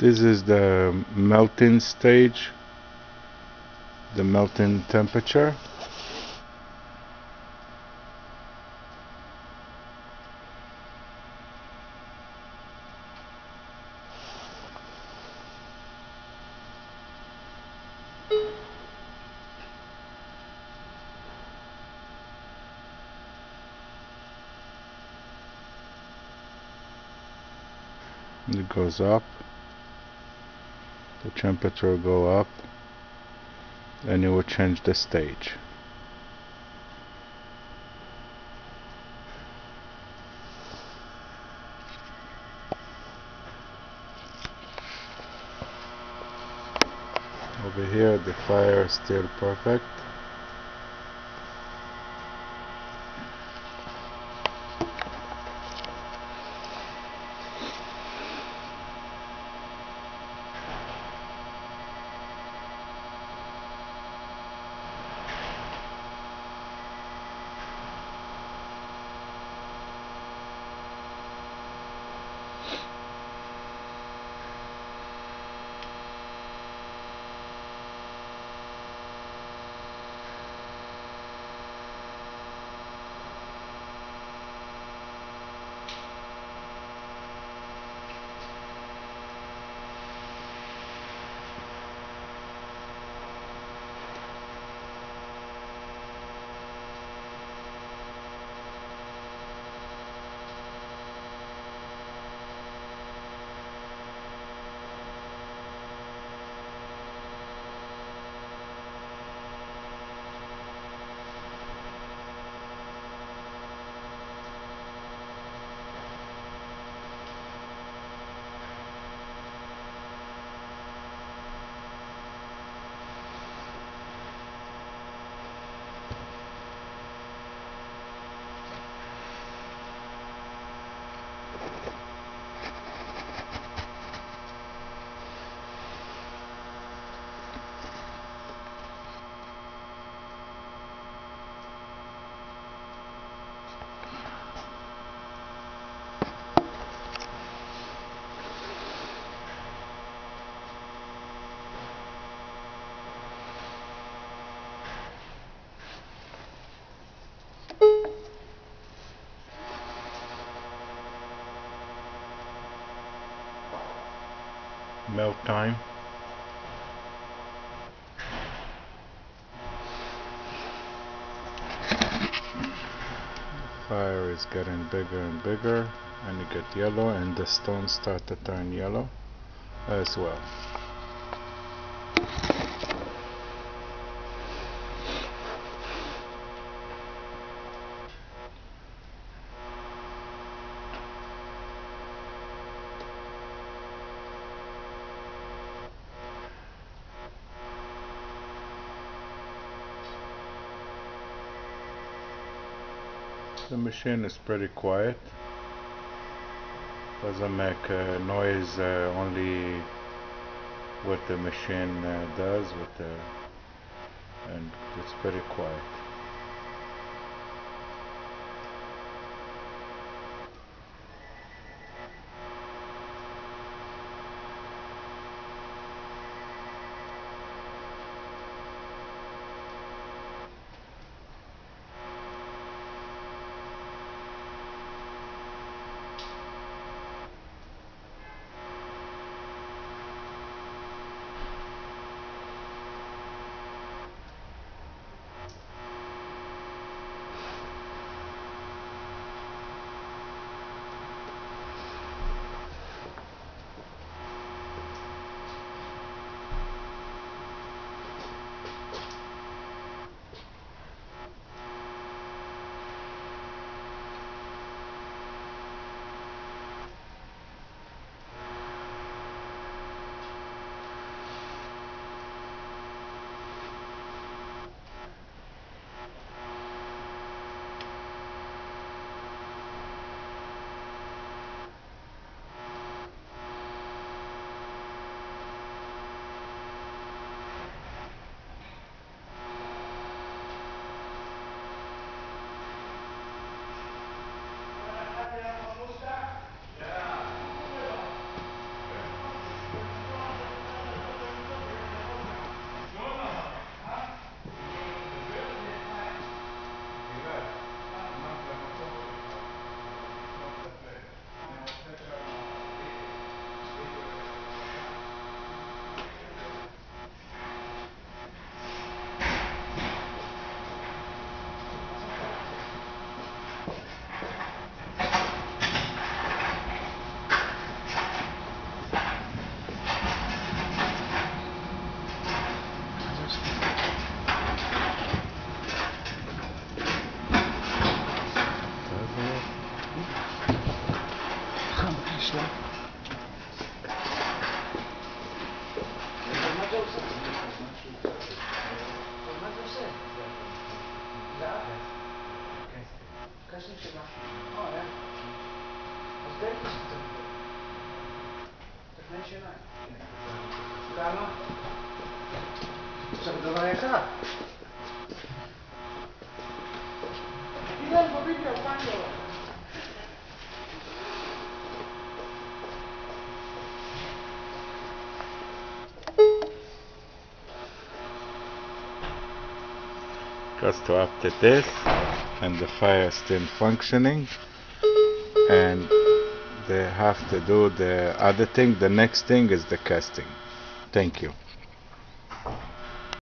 This is the melting stage, the melting temperature. It goes up, the temperature will go up, and it will change the stage. Over here the fire is still perfect. Melt time. Fire is getting bigger and bigger, and you get yellow, and the stones start to turn yellow as well. The machine is pretty quiet, doesn't make noise, only what the machine does with the, and it's pretty quiet. Goes to up to this, and the fire is still functioning, and they have to do the other thing. The next thing is the casting. Thank you.